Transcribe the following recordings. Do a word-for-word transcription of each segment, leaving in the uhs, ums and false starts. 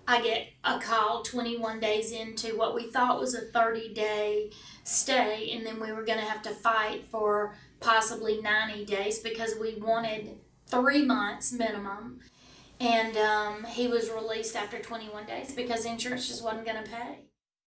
I get a call twenty-one days into what we thought was a thirty day stay, and then we were going to have to fight for possibly ninety days because we wanted three months minimum. And um, he was released after twenty-one days because insurance just wasn't going to pay.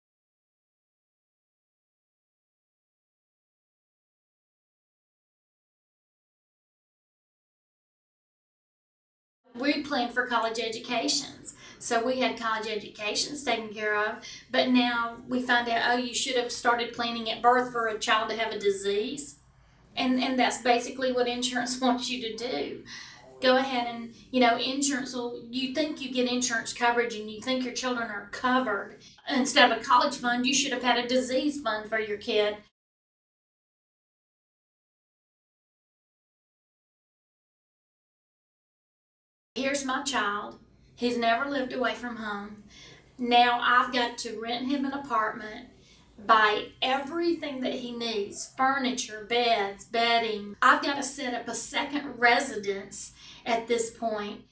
We planned for college educations. So we had college educations taken care of, but now we find out, oh, you should have started planning at birth for a child to have a disease. And, and that's basically what insurance wants you to do. Go ahead and, you know, insurance will, you think you get insurance coverage and you think your children are covered. Instead of a college fund, you should have had a disease fund for your kid. Here's my child. He's never lived away from home. Now I've got to rent him an apartment, buy everything that he needs, furniture, beds, bedding. I've got to set up a second residence at this point.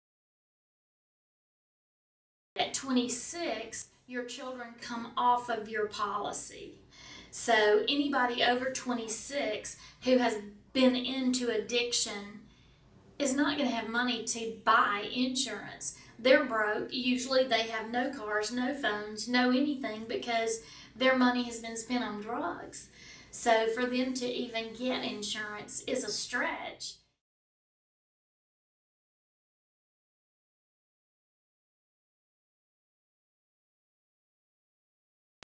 At twenty-six, your children come off of your policy. So anybody over twenty-six who has been into addiction is not going to have money to buy insurance. They're broke. Usually they have no cars, no phones, no anything because their money has been spent on drugs. So for them to even get insurance is a stretch.